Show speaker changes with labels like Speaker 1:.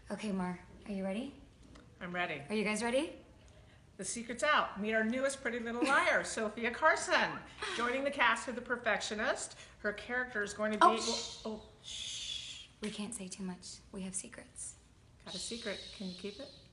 Speaker 1: Okay, Mar, are you ready?
Speaker 2: I'm ready.
Speaker 1: Are you guys ready?
Speaker 2: The secret's out. Meet our newest Pretty Little Liar, Sofia Carson. Joining the cast of The Perfectionist, her character is going to be...
Speaker 1: Shh. We can't say too much. We have secrets.
Speaker 2: Got a secret. Can you keep it?